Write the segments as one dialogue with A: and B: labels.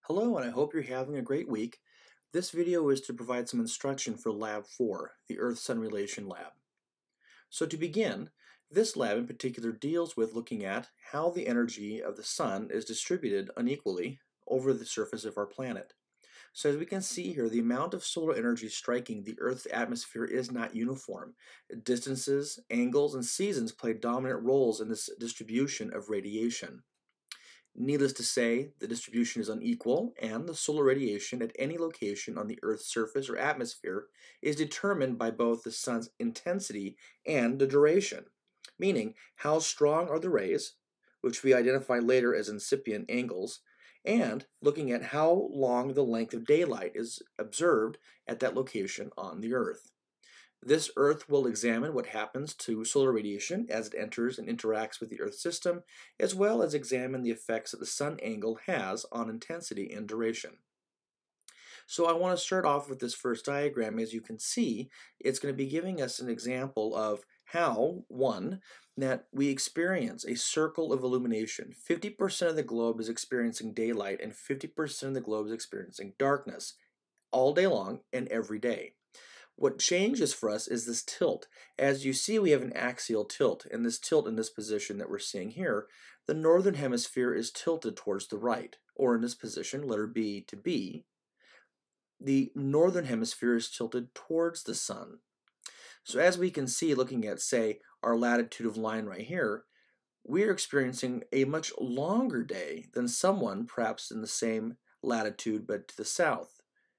A: Hello, and I hope you're having a great week. This video is to provide some instruction for Lab 4, the Earth-Sun Relation Lab. So to begin, this lab in particular deals with looking at how the energy of the Sun is distributed unequally over the surface of our planet. So as we can see here, the amount of solar energy striking the Earth's atmosphere is not uniform. Distances, angles, and seasons play dominant roles in this distribution of radiation. Needless to say, the distribution is unequal, and the solar radiation at any location on the Earth's surface or atmosphere is determined by both the sun's intensity and the duration, meaning how strong are the rays, which we identify later as incipient angles, and looking at how long the length of daylight is observed at that location on the Earth. This Earth will examine what happens to solar radiation as it enters and interacts with the Earth system, as well as examine the effects that the sun angle has on intensity and duration. So I want to start off with this first diagram. As you can see, it's going to be giving us an example of how, one, that we experience a circle of illumination. 50% of the globe is experiencing daylight and 50% of the globe is experiencing darkness all day long and every day. What changes for us is this tilt. As you see, we have an axial tilt, and this tilt in this position that we're seeing here, the northern hemisphere is tilted towards the right, or in this position, letter B to B, the northern hemisphere is tilted towards the sun. So as we can see, looking at, say, our latitude of line right here, we're experiencing a much longer day than someone perhaps in the same latitude but to the south.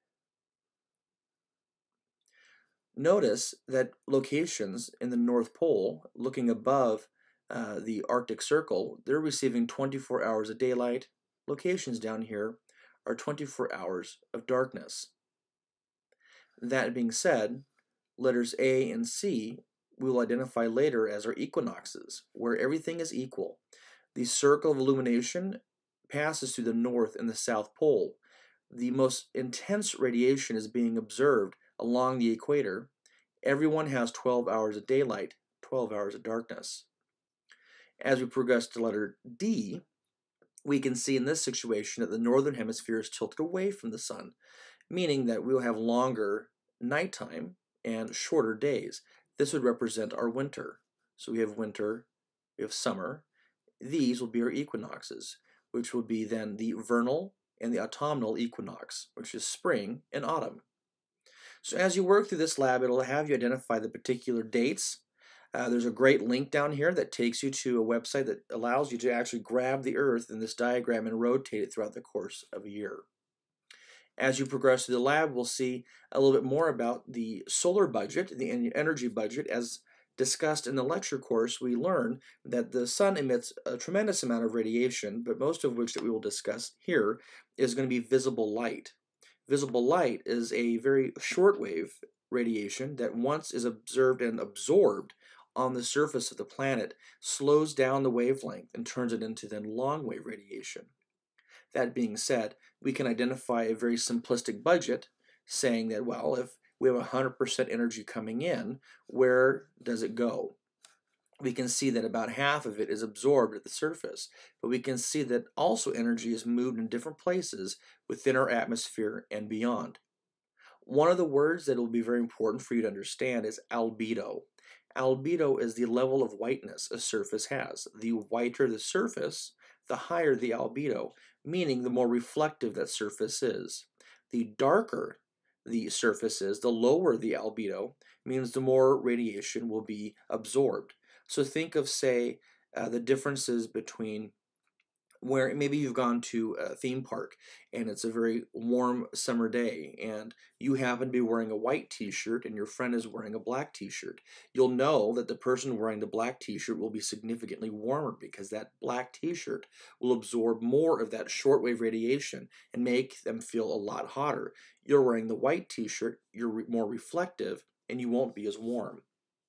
A: Notice that locations in the North Pole, looking above the Arctic Circle, they're receiving 24 hours of daylight. Locations down here are 24 hours of darkness. That being said, letters A and C we will identify later as our equinoxes, where everything is equal. The circle of illumination passes through the North and the South Pole. The most intense radiation is being observed along the equator. Everyone has 12 hours of daylight, 12 hours of darkness. As we progress to letter D, we can see in this situation that the northern hemisphere is tilted away from the sun, meaning that we will have longer nighttime and shorter days. This would represent our winter. So we have winter, we have summer. These will be our equinoxes, which will be then the vernal and the autumnal equinox, which is spring and autumn. So as you work through this lab, it'll have you identify the particular dates. There's a great link down here that takes you to a website that allows you to actually grab the Earth in this diagram and rotate it throughout the course of a year. As you progress through the lab, we'll see a little bit more about the solar budget, the energy budget. As discussed in the lecture course, we learn that the sun emits a tremendous amount of radiation, but most of which that we will discuss here is going to be visible light. Visible light is a very shortwave radiation that once is observed and absorbed on the surface of the planet slows down the wavelength and turns it into then long wave radiation. That being said, we can identify a very simplistic budget saying that, well, if we have 100% energy coming in, where does it go? We can see that about half of it is absorbed at the surface, but we can see that also energy is moved in different places within our atmosphere and beyond. One of the words that will be very important for you to understand is albedo. Albedo is the level of whiteness a surface has. The whiter the surface, the higher the albedo, meaning the more reflective that surface is. The darker the surface is, the lower the albedo, means the more radiation will be absorbed. So think of, say, the differences between where maybe you've gone to a theme park and it's a very warm summer day and you happen to be wearing a white t-shirt and your friend is wearing a black t-shirt. You'll know that the person wearing the black t-shirt will be significantly warmer because that black t-shirt will absorb more of that shortwave radiation and make them feel a lot hotter. You're wearing the white t-shirt, you're more reflective, and you won't be as warm.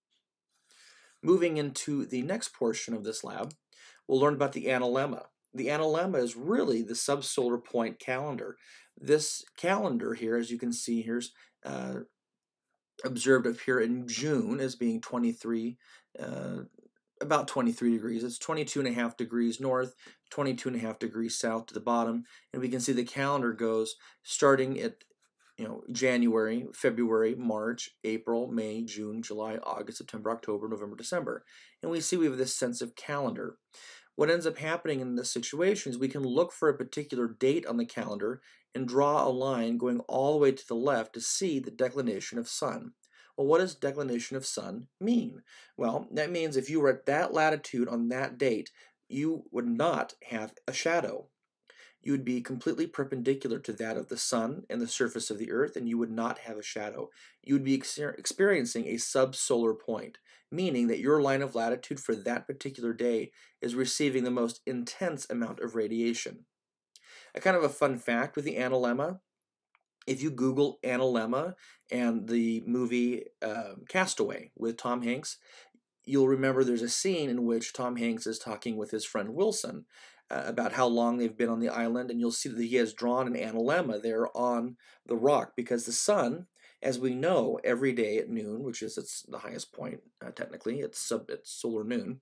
A: Moving into the next portion of this lab, we'll learn about the analemma. The analemma is really the subsolar point calendar. This calendar here, as you can see, here's observed up here in June as being 23 about 23 degrees. It's 22.5 degrees north, 22.5 degrees south to the bottom, and we can see the calendar goes starting at January, February, March, April, May, June, July, August, September, October, November, December. And we see we have this sense of calendar. What ends up happening in this situation is we can look for a particular date on the calendar and draw a line going all the way to the left to see the declination of sun. Well, what does declination of sun mean? Well, that means if you were at that latitude on that date, you would not have a shadow. You would be completely perpendicular to that of the sun and the surface of the earth, and you would not have a shadow. You would be experiencing a subsolar point, meaning that your line of latitude for that particular day is receiving the most intense amount of radiation. A kind of a fun fact with the Analemma, if you Google Analemma and the movie Castaway with Tom Hanks, you'll remember there's a scene in which Tom Hanks is talking with his friend Wilson about how long they've been on the island, and you'll see that he has drawn an analemma there on the rock because the sun, as we know, every day at noon, which is its the highest point technically, it's solar noon,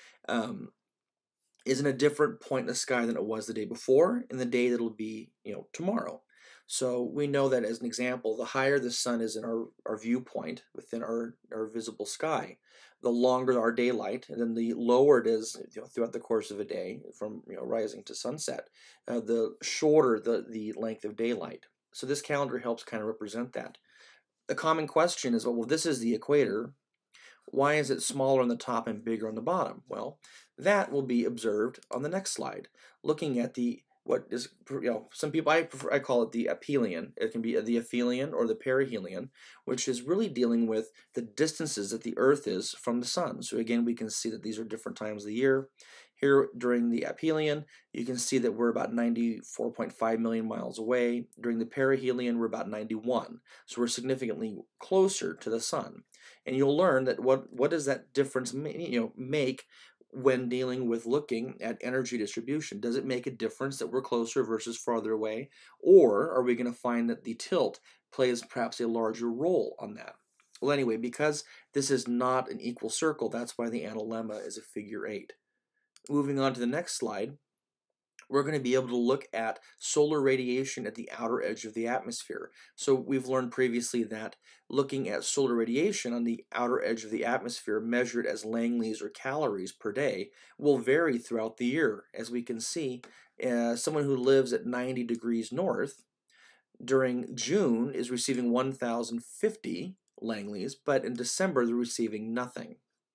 A: is in a different point in the sky than it was the day before and the day that'll be tomorrow. So we know that as an example, the higher the sun is in our viewpoint within our visible sky, the longer our daylight, and then the lower it is throughout the course of a day from rising to sunset, the shorter the length of daylight. So this calendar helps kind of represent that. A common question is, well, this is the equator. Why is it smaller on the top and bigger on the bottom? Well, that will be observed on the next slide, looking at what is, some people, I call it the aphelion. It can be the aphelion or the perihelion, which is really dealing with the distances that the Earth is from the sun. So again, we can see that these are different times of the year. Here during the aphelion, you can see that we're about 94.5 million miles away. During the perihelion, we're about 91. So we're significantly closer to the sun. And you'll learn that what does that difference make when dealing with looking at energy distribution. Does it make a difference that we're closer versus farther away? Or are we going to find that the tilt plays perhaps a larger role on that? Well, anyway, because this is not an equal circle, that's why the analemma is a figure 8. Moving on to the next slide, we're going to be able to look at solar radiation at the outer edge of the atmosphere. So we've learned previously that looking at solar radiation on the outer edge of the atmosphere measured as Langley's or calories per day will vary throughout the year. As we can see, someone who lives at 90 degrees north during June is receiving 1,050 Langley's, but in December they're receiving nothing.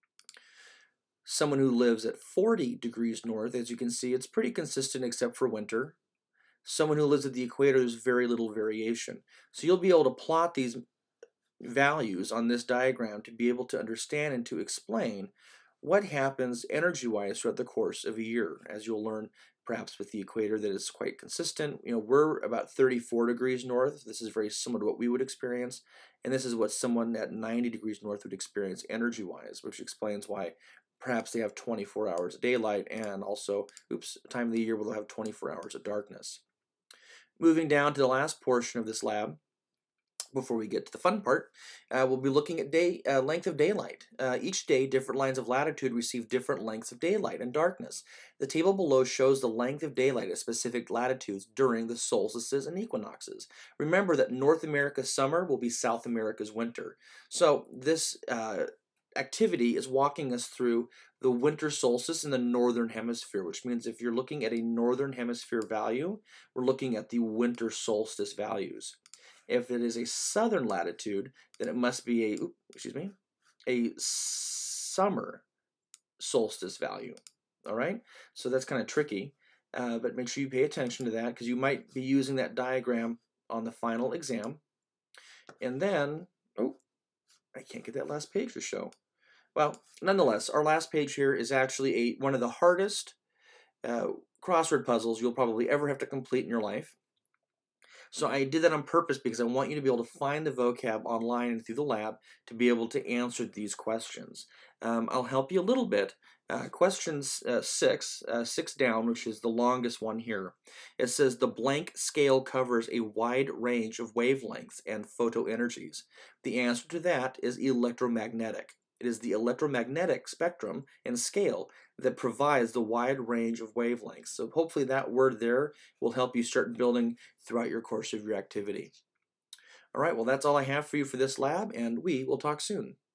A: Someone who lives at 40 degrees north, as you can see, it's pretty consistent except for winter. Someone who lives at the equator, there's very little variation. So you'll be able to plot these values on this diagram to be able to understand and to explain what happens energy-wise throughout the course of a year. As you'll learn perhaps with the equator that it's quite consistent. We're about 34 degrees north. This is very similar to what we would experience. And this is what someone at 90 degrees north would experience energy-wise, which explains why perhaps they have 24 hours of daylight and also, time of the year where they'll have 24 hours of darkness. Moving down to the last portion of this lab, before we get to the fun part, we'll be looking at length of daylight. Each day, different lines of latitude receive different lengths of daylight and darkness. The table below shows the length of daylight at specific latitudes during the solstices and equinoxes. Remember that North America's summer will be South America's winter. So this activity is walking us through the winter solstice in the northern hemisphere, which means if you're looking at a northern hemisphere value, we're looking at the winter solstice values. If it is a southern latitude, then it must be a summer solstice value. All right, so that's kind of tricky, but make sure you pay attention to that because you might be using that diagram on the final exam. And then, I can't get that last page to show. Well, nonetheless, our last page here is actually one of the hardest crossword puzzles you'll probably ever have to complete in your life. So I did that on purpose because I want you to be able to find the vocab online and through the lab to be able to answer these questions. I'll help you a little bit. Question 6 down, which is the longest one here. It says the blank scale covers a wide range of wavelengths and photoenergies. The answer to that is electromagnetic. It is the electromagnetic spectrum and scale that provides the wide range of wavelengths. So hopefully that word there will help you start building throughout your course of your activity. All right, well, that's all I have for you for this lab, and we will talk soon.